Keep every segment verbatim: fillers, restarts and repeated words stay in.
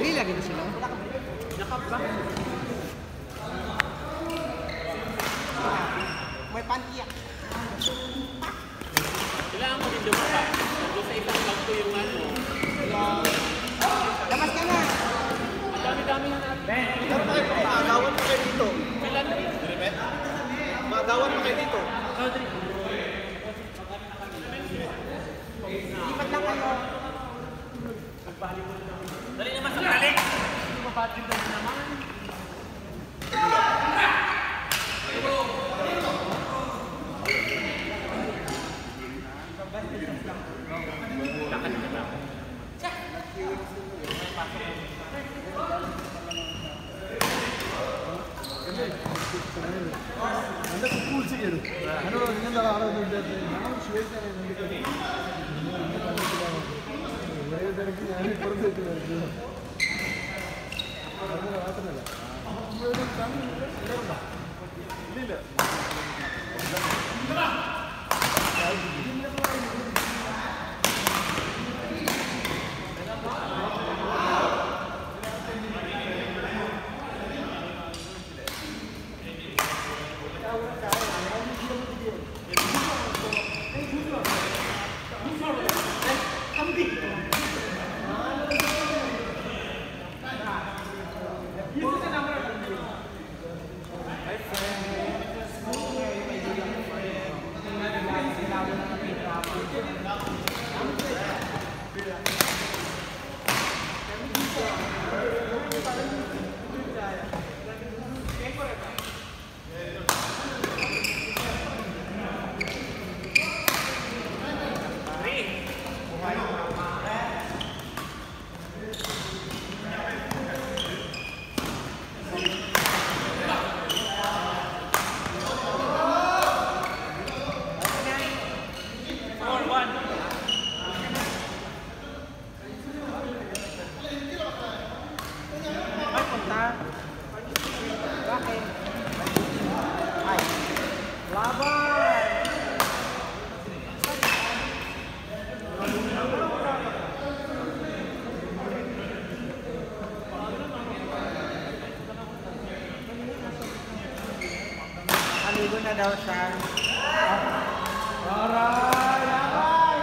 Real lagi na sila. Nakap ba? May pantiyak. Kailangan mo din dumapa. Doon sa isang bag ko yung ano. Labas ka na! Ang dami-dami na natin. Ben, meron pa kayo maagawan pa kayo dito. Kailan na rin? Maagawan pa kayo dito. Lipat lang kayo. Dali naman sa balik! Hindi mabadrin na naman. Lakad ka lang. Anda cool siguro. Ano yung nalaro ng dati? Ano sweet na yung hindi ko. Wala yung dati niya ay por dito na. Ano na ato na. Ano yung kami? Ano ba? Lila. Bakit? Ay. Laban! Aligo na daw siya. Aray! Aray!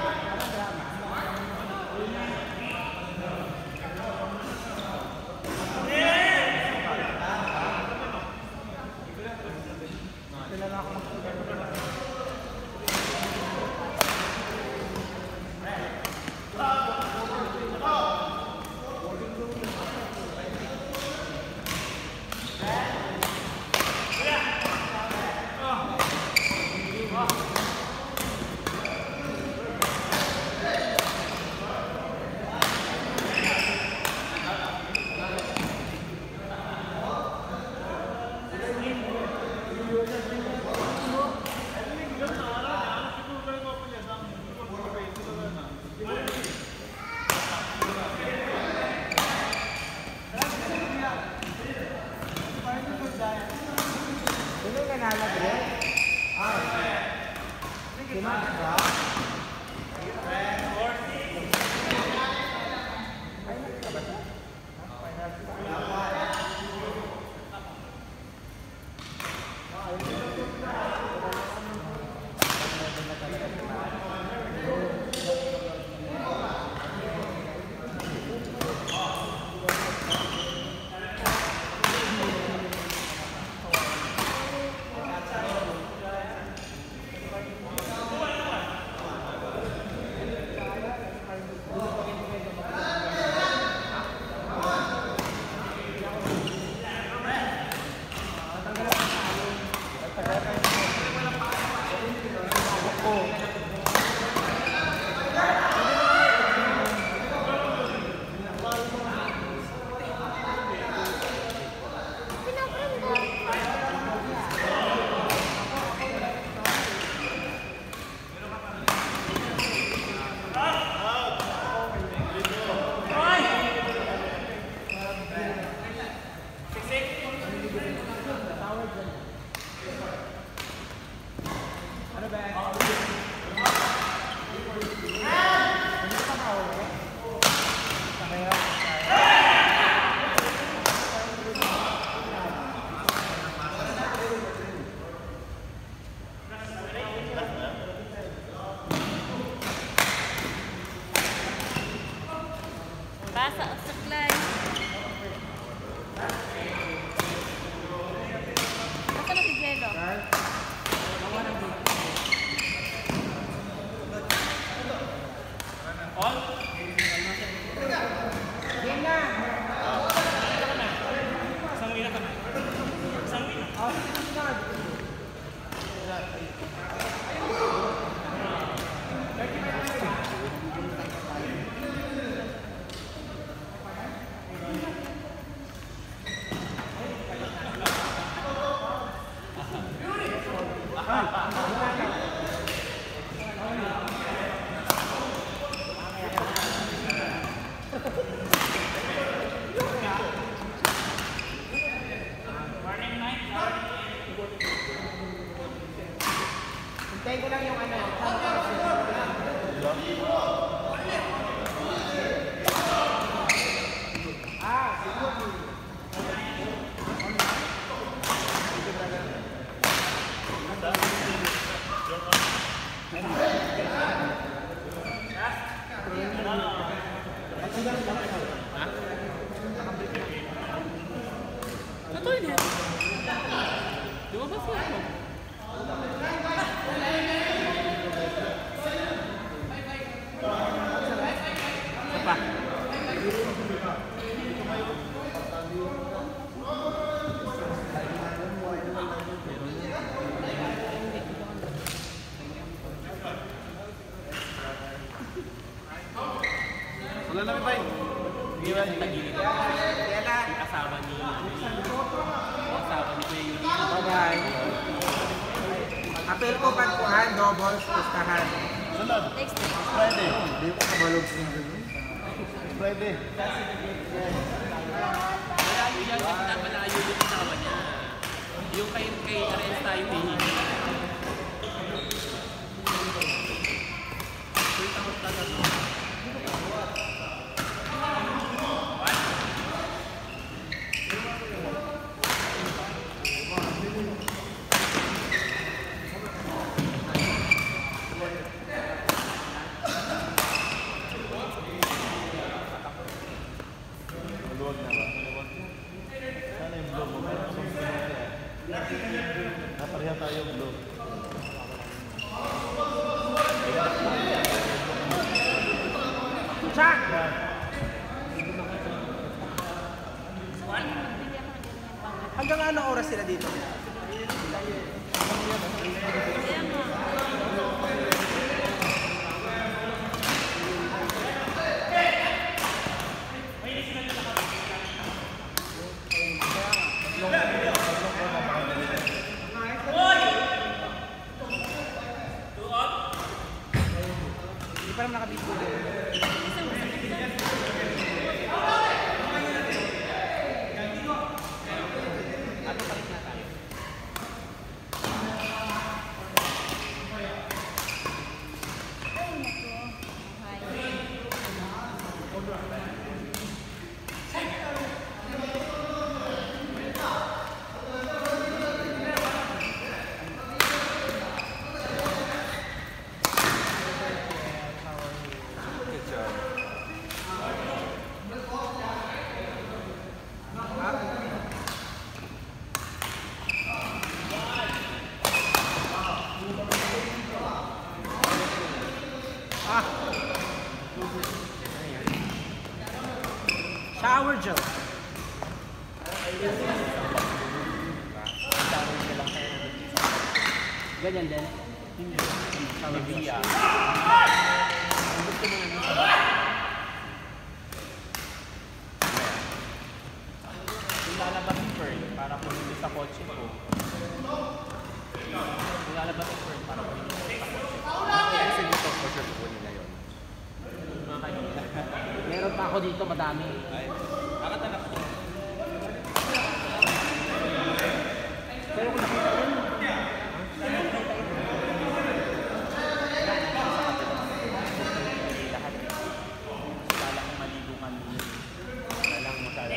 Kailan ako magsusunod? Basa ang supply. Basta na si Jello. Game na! Isang wina ka na. Isang wina. Oh, sunod. Hintayin ko lang yung ano. Ah, siguro. Totoo yun eh. Lumabas na ako. Isa pa. Wala na ba yun? Hindi ba yung tagilid? Kaya na. Yung asawa ni... Yung asawa ni Kuya Yuli. Bye-bye. Apel ko pagkuhan, doubles, pustahan. Sunod. Next week. Friday. Hindi ko kabalog sa mga ganun. Friday. Malayo yan. Kasi malayo yung asawa niya. Yung kay, kay Ares tayo hihingi. Yung takot na ano. Maluwag na ba? Sana yung blue mo. Napareha tayo blue. Check! Hanggang anong oras sila dito? Kaya nga. Hindi pa naman nakabito. Isang masakit na. Ato palit na tayo. Ay, naku. Buhay. Ah! Shower gel. Ganyan din. Shower Villa. Kung lalabas yung Pearl, para pumunta sa kotse ko. Kung lalabas yung Pearl, para pumunta sa kotse ko. Kasi dito ko siya kukunin na yun. Mga kaibigan. Meron pa ako dito, madami. Ay, nakatalak ko. Pero kung nakita yun, Lahat. Kala kong maligo kami. Kala kong masala.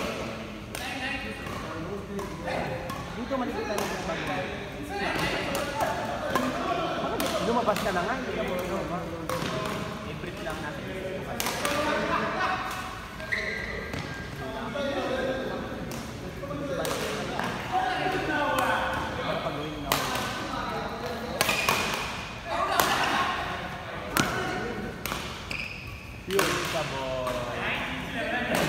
dito malikitan ng bagay. Lumabas ka na nga, hindi ka mo lumabas. I-brief lang natin. ka, boy.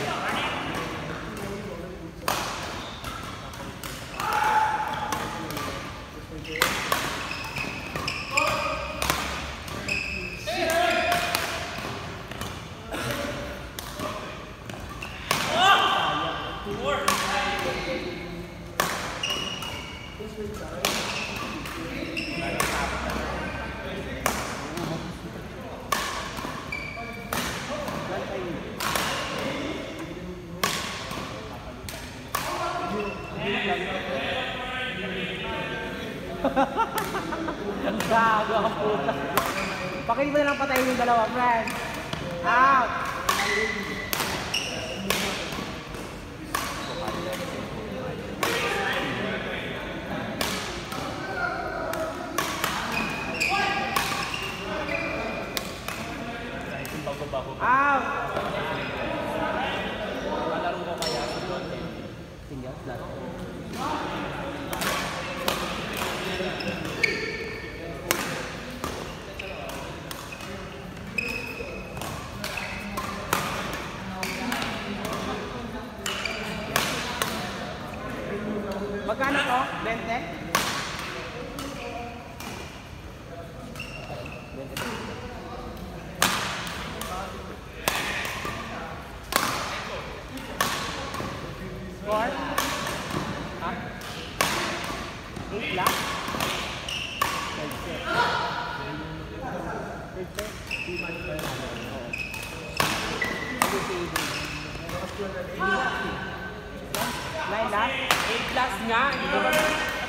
Ang gago ang puta. Pakili mo na lang patayin yung dalawa, friend. Out! Out! Malaro ko kaya sa doon. Single, flat. Magkano to? twenty? Score? Ha? eight lang? Nine lang? eight plus nga, hindi ba?